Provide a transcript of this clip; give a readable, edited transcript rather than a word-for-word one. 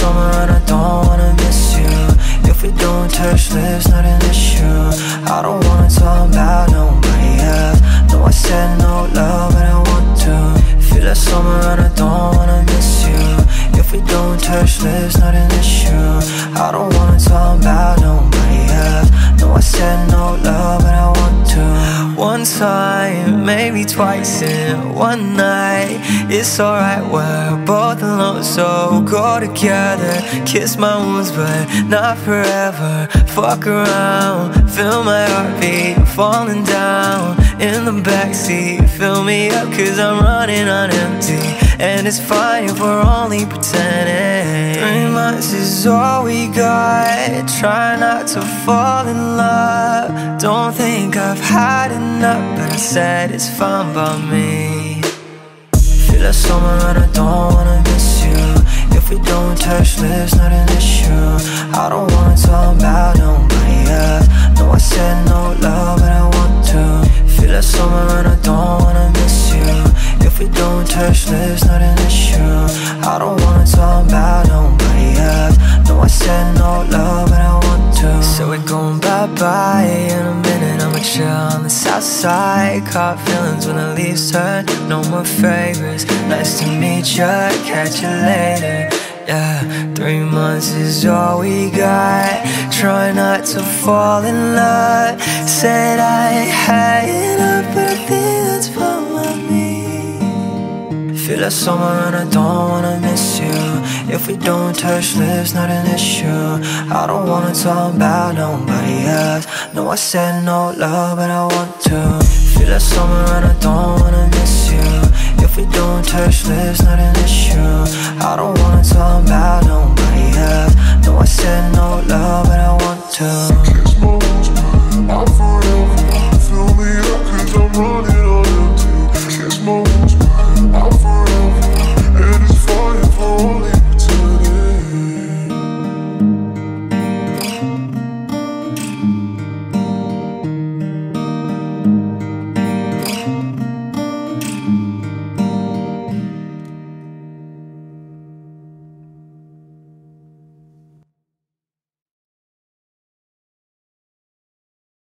summer and I don't wanna miss you. If we don't touch lips, not an issue. I don't wanna talk about nobody else. No, I said no love, but I want to. Feel like summer and I don't wanna miss you. If we don't touch lips, not an issue. I don't wanna talk about nobody else. No, I said no love, but I want to. One time, maybe twice in one night. It's alright, we're both alone, so go together. Kiss my wounds, but not forever. Fuck around, feel my heartbeat falling down in the backseat. Fill me up, cause I'm running on empty. And it's fine if we're only pretending. 3 months is all we got. Try not to fall in love. Don't think I've had enough, but I said it's fine by me. Feel like summer and I don't wanna miss you. If we don't touch lips, not an issue. I don't wanna talk about nobody else. No, I said no love, but I want to. Feel like summer and I don't wanna miss you. If we don't touch lips, not an issue. I don't wanna talk about nobody else. No, I said no love, but I want to. So we're going bye-bye. In a minute I'ma chill on the south side. Caught feelings when the leaves turn. No more favorites. Nice to meet ya, catch you later. Yeah, 3 months is all we got. Try not to fall in love. Said I had enough, but I think that's fine with me. Feel like summer and I don't wanna miss you. If we don't touch lips, not an issue. I don't wanna talk about nobody else. No, I said no love, but I want to. Feel like summer and I don't wanna miss you. If we don't touch lips, not an issue. I don't wanna talk about nobody else. No, I said